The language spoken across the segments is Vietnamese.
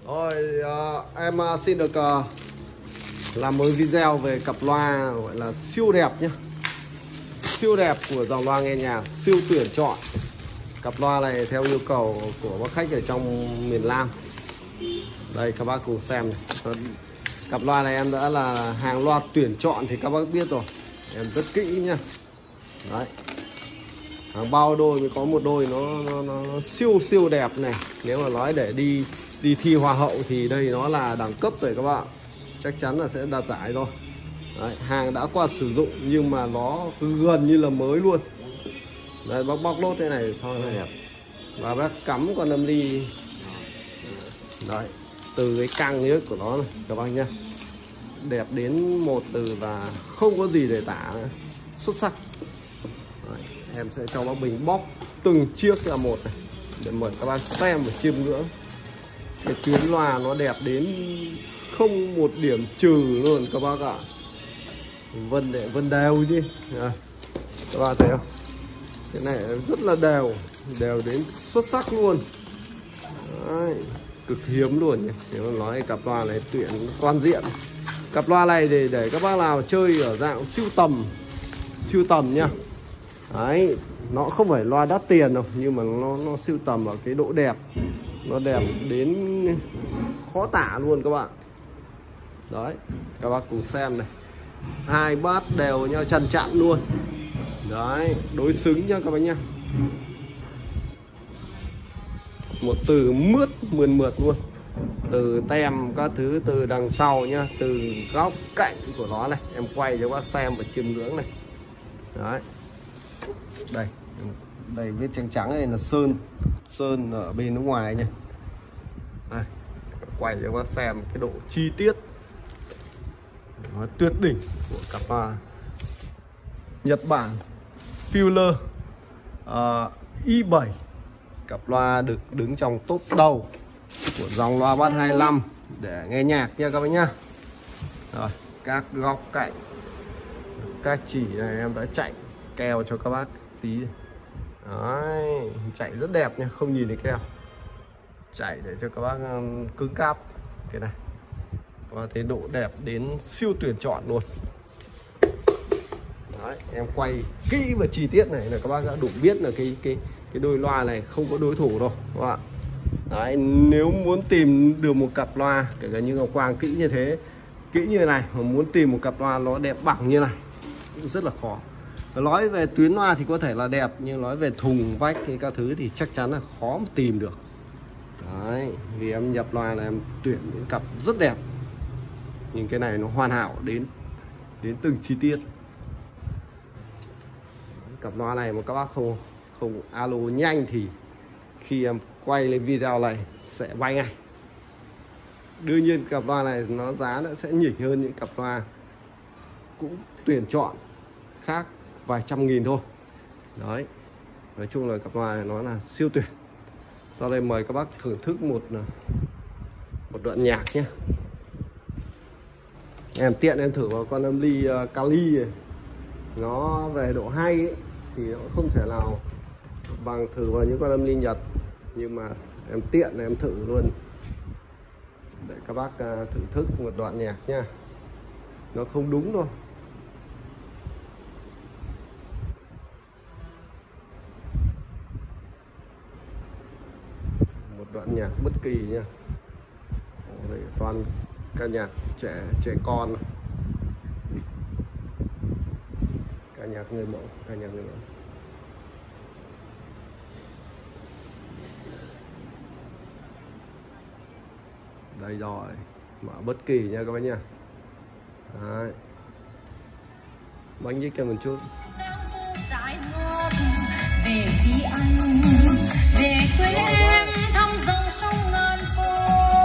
Rồi em xin được làm một video về cặp loa gọi là siêu đẹp nhé. Siêu đẹp của dòng loa nghe nhạc, siêu tuyển chọn. Cặp loa này theo yêu cầu của bác khách ở trong miền Nam. Đây các bác cùng xem này. Cặp loa này em đã là hàng loa tuyển chọn thì các bác biết rồi. Em rất kỹ nhá. Đấy. Hàng bao đôi mới có một đôi nó siêu đẹp này. Nếu mà nói để đi thi hoa hậu thì đây nó là đẳng cấp rồi các bạn. Chắc chắn là sẽ đạt giải thôi. Đấy, hàng đã qua sử dụng nhưng mà nó gần như là mới luôn. Đấy, bóc lốt thế này sao nó đẹp. Và bác cắm con âm ly. Đấy, từ cái căng nhất của nó này các bác nhá. Đẹp đến một từ là không có gì để tả nữa. Xuất sắc. Đấy, em sẽ cho bác Bình bóc từng chiếc là một này để mời các bác xem và chiêm ngưỡng. Cái tuyến loa nó đẹp đến không một điểm trừ luôn các bác ạ. Vân đều chứ các bạn thấy không? Cái này rất là đều đến xuất sắc luôn. Đấy, cực hiếm luôn nhỉ. Nếu mà nói cặp loa này tuyển toàn diện. Cặp loa này để các bác nào chơi ở dạng siêu tầm nhá. Đấy, nó không phải loa đắt tiền đâu, nhưng mà nó siêu tầm ở cái độ đẹp. Nó đẹp đến khó tả luôn các bạn. Đấy, các bác cùng xem này. Hai bát đều nhau chằn chặn luôn. Đấy, đối xứng nha các bác nhá. Một từ mượt luôn. Từ tem các thứ từ đằng sau nhá, từ góc cạnh của nó này, em quay cho các bác xem và chiêm ngưỡng này. Đấy. Đây vết trắng này là sơn ở bên nước ngoài nha. Đây, quay cho các bác xem cái độ chi tiết nó tuyệt đỉnh của cặp loa Nhật Bản Fuller i7. Cặp loa được đứng trong top đầu của dòng loa Bass 25 để nghe nhạc nha các bác nhá. Rồi, các góc cạnh, các chỉ này em đã chạy keo cho các bác tí. Đấy, chạy rất đẹp nha, không nhìn thấy keo. Chạy để cho các bác cứng cáp cái này. Các bác thấy độ đẹp đến siêu tuyển chọn luôn. Đấy, em quay kỹ và chi tiết này là các bác đã đủ biết là cái đôi loa này không có đối thủ đâu các bạn. Đấy, nếu muốn tìm được một cặp loa kể cả như Ngọc Quang kỹ như này mà muốn tìm một cặp loa nó đẹp bằng như này cũng rất là khó. Nói về tuyến loa thì có thể là đẹp, nhưng nói về thùng vách hay các thứ thì chắc chắn là khó mà tìm được. Đấy, vì em nhập loa là em tuyển những cặp rất đẹp, nhưng cái này nó hoàn hảo đến từng chi tiết. Cặp loa này mà các bác không alo nhanh thì khi em quay lên video này sẽ bay ngay. Đương nhiên cặp loa này nó giá nó sẽ nhỉnh hơn những cặp loa cũng tuyển chọn khác vài trăm nghìn thôi. Đấy, nói chung là cặp loa này nó là siêu tuyệt. Sau đây mời các bác thưởng thức một đoạn nhạc nhé. Em tiện em thử vào con âm ly Kali này. Nó về độ hay ấy, thì nó không thể nào bằng thử vào những con âm ly Nhật, nhưng mà em tiện em thử luôn để các bác thưởng thức một đoạn nhạc nha. Nó không đúng thôi. Một đoạn nhạc bất kỳ nha. Đây toàn ca nhạc trẻ con, ca nhạc người mẫu, đây rồi, mở bất kỳ nha các bác nha. Đấy, bánh với kem một chút. Về phía anh, về quê em thăm dòng sông ngàn phố,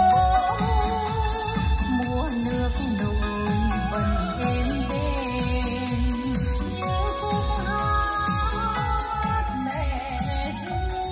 mùa nước nổi vần êm đêm như khúc hát mẹ ru.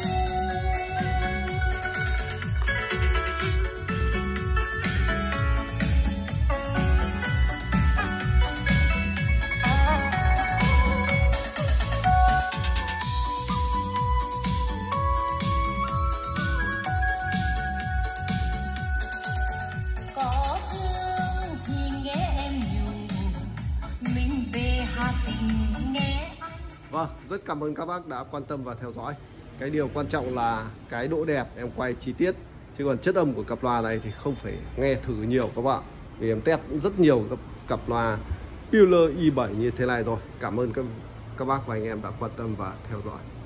mà tình nghe anh. Vâng, rất cảm ơn các bác đã quan tâm và theo dõi. Cái điều quan trọng là cái độ đẹp em quay chi tiết, chứ còn chất âm của cặp loa này thì không phải nghe thử nhiều các bạn, vì em test rất nhiều cặp loa Peeler i7 như thế này rồi. Cảm ơn các bác và anh em đã quan tâm và theo dõi.